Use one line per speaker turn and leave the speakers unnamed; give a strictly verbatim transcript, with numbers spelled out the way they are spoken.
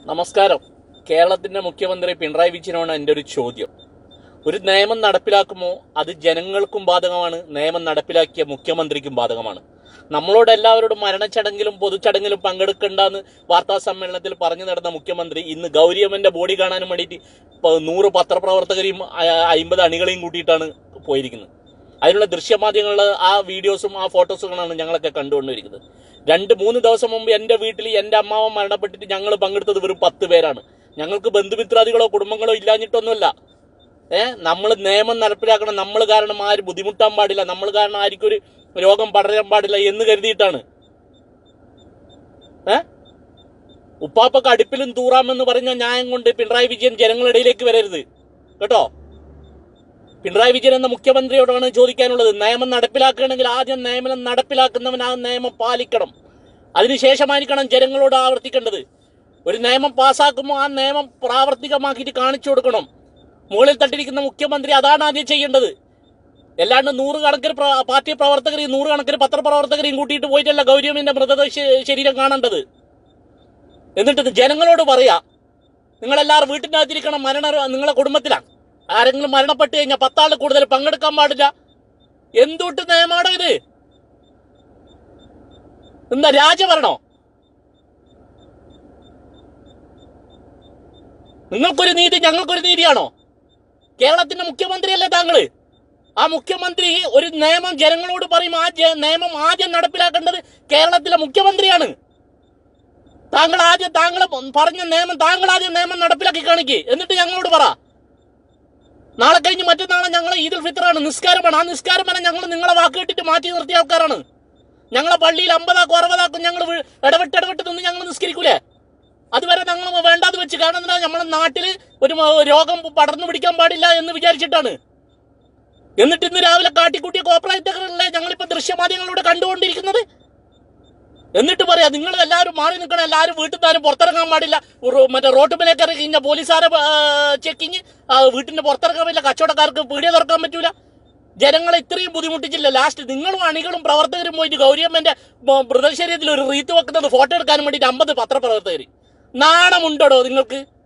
നമസ്കാരം. കേരളത്തിന്റെ മുഖ്യമന്ത്രി പിണറായി വിജയനാണ് എൻ്റെ ഒരു ചോദ്യം. ഒരു നിയമം നടപ്പിലാക്കുമോ അത് ജനങ്ങൾക്കും ബാധകമാണ്, നിയമം നടപ്പിലാക്കിയ മുഖ്യമന്ത്രിക്കും ബാധകമാണ്. നമ്മളോട് എല്ലാവരോടും മരണച്ചടങ്ങിലും പൊതുചടങ്ങിലും പങ്കെടുക്കണ്ടെന്ന് വാർത്താ സമ്മേളനത്തിൽ പറഞ്ഞു നടന്ന മുഖ്യമന്ത്രി ഇന്ന് ഗൗരിയമ്മന്റെ ബോഡി കാണാനും വേണ്ടിയിട്ട് നൂറ് പത്രപ്രവർത്തകരെയും അമ്പത് അണികളെയും കൂട്ടിയിട്ടാണ് പോയിരിക്കുന്നത്. അതിനുള്ള ദൃശ്യമാധ്യമങ്ങളിലെ ആ വീഡിയോസും ആ ഫോട്ടോസുകളാണ് ഞങ്ങളൊക്കെ കണ്ടുകൊണ്ടിരിക്കുന്നത്. രണ്ട് മൂന്ന് ദിവസം മുമ്പ് എൻ്റെ വീട്ടിൽ എൻ്റെ അമ്മാവൻ മരണപ്പെട്ടിട്ട് ഞങ്ങൾ പങ്കെടുത്തത് വെറും പത്ത് പേരാണ്. ഞങ്ങൾക്ക് ബന്ധുമിത്രാദികളോ കുടുംബങ്ങളോ ഇല്ലാഞ്ഞിട്ടൊന്നുമല്ല. ഏഹ് നമ്മൾ നിയമം നടപ്പിലാക്കണം, നമ്മൾ കാരണം ആരും ബുദ്ധിമുട്ടാൻ പാടില്ല, നമ്മൾ കാരണം ആർക്കും ഒരു രോഗം പടരാൻ പാടില്ല എന്ന് കരുതിയിട്ടാണ്. ഏഹ് ഉപ്പാപ്പക്ക് അടുപ്പിലും തൂറാമെന്ന് പറഞ്ഞ ന്യായം കൊണ്ട് പിണറായി വിജയൻ ജനങ്ങളിടയിലേക്ക് വരരുത് കേട്ടോ. പിണറായി വിജയൻ എന്ന മുഖ്യമന്ത്രിയോടാണ് ചോദിക്കാനുള്ളത്. നിയമം നടപ്പിലാക്കുകയാണെങ്കിൽ ആദ്യം നിയമം നടപ്പിലാക്കുന്നവൻ ആ നിയമം പാലിക്കണം. അതിനുശേഷമായിരിക്കണം ജനങ്ങളോട് ആവർത്തിക്കേണ്ടത്. ഒരു നിയമം പാസ്സാക്കുമ്പോൾ ആ നിയമം പ്രാവർത്തികമാക്കിയിട്ട് കാണിച്ചു കൊടുക്കണം. മുകളിൽ തട്ടിരിക്കുന്ന മുഖ്യമന്ത്രി അതാണ് ആദ്യം ചെയ്യേണ്ടത്. അല്ലാണ്ട് നൂറുകണക്കിന് പാർട്ടി പ്രവർത്തകരെയും നൂറുകണക്കിന് പത്രപ്രവർത്തകരെയും കൂട്ടിയിട്ട് പോയിട്ടല്ല ഗൗരിയമ്മന്റെ മൃതദേഹ ശരീരം കാണേണ്ടത്. എന്നിട്ട് ജനങ്ങളോട് പറയാ, നിങ്ങളെല്ലാവരും വീട്ടിൻ്റെ അകത്തിരിക്കണം, മരണ നിങ്ങളെ കുടുംബത്തിലാണ് ആരെങ്കിലും മരണപ്പെട്ട് കഴിഞ്ഞാൽ പത്താളിൽ കൂടുതൽ പങ്കെടുക്കാൻ പാടില്ല. എന്തുട്ട് നിയമാണോ ഇത്? എന്താ രാജഭരണോ? നിങ്ങൾക്കൊരു നീതി ഞങ്ങൾക്കൊരു നീതിയാണോ? കേരളത്തിന്റെ മുഖ്യമന്ത്രിയല്ലേ താങ്കള്? ആ മുഖ്യമന്ത്രി ഒരു നിയമം ജനങ്ങളോട് പറയും, ആ നിയമം ആദ്യം നടപ്പിലാക്കേണ്ടത് കേരളത്തിലെ മുഖ്യമന്ത്രിയാണ്. താങ്കൾ ആദ്യം താങ്കൾ പറഞ്ഞ നിയമം താങ്കൾ ആദ്യം നിയമം നടപ്പിലാക്കി കാണിക്കേ, എന്നിട്ട് ഞങ്ങളോട് പറ. നാളെ കഴിഞ്ഞ് മറ്റന്നാളെ ഞങ്ങൾ ഈദുൽ ഫിത്റാണ്, നിസ്കാരമാണ്. ആ നിസ്കാരം വരെ ഞങ്ങൾ നിങ്ങളെ വാക്ക് കേട്ടിട്ട് മാറ്റി നിർത്തിയ ആൾക്കാരാണ്. ഞങ്ങളെ പള്ളിയിൽ അമ്പതാക്കും അറുപതാക്കും ഞങ്ങൾ ഇടവിട്ട് ഇടവിട്ട് നിന്ന് ഞങ്ങൾ നിസ്കരിക്കൂലേ? അതുവരെ ഞങ്ങൾ വേണ്ടാത് വെച്ച്. കാരണം എന്താ, നമ്മളെ നാട്ടില് ഒരു രോഗം പടർന്നു പിടിക്കാൻ പാടില്ല എന്ന് വിചാരിച്ചിട്ടാണ്. എന്നിട്ട് ഇന്ന് രാവിലെ കാട്ടിക്കൂട്ടിയ കോപ്പറേറ്ററുകളല്ലേ ഞങ്ങളിപ്പോ ദൃശ്യമാധ്യമങ്ങളിലൂടെ കണ്ടുകൊണ്ടിരിക്കുന്നത്. എന്നിട്ട് പറയാ നിങ്ങൾ എല്ലാവരും മാറി നിൽക്കണം, എല്ലാവരും വീട്ടിൽ നിന്നാരും പുറത്തിറങ്ങാൻ പാടില്ല, മറ്റേ റോട്ടുമേലേക്ക് ഇറങ്ങി കഴിഞ്ഞാൽ പോലീസുകാരെ ചെക്കിങ്, വീട്ടിന്റെ പുറത്തിറങ്ങാൻ പറ്റില്ല, കച്ചവടക്കാർക്ക് പീടിക തുറക്കാൻ പറ്റൂല. ജനങ്ങളെ ഇത്രയും ബുദ്ധിമുട്ടിച്ചില്ല. ലാസ്റ്റ് നിങ്ങളും അണികളും പ്രവർത്തകരും പോയിട്ട് ഗൗരിയമ്മന്റെ മൃതശരീരത്തിൽ ഒരു റീത്ത് വെക്കുന്നത് ഫോട്ടോ എടുക്കാൻ വേണ്ടിയിട്ട് അമ്പത് പത്രപ്രവർത്തകർ. നാണമുണ്ടോ നിങ്ങൾക്ക്?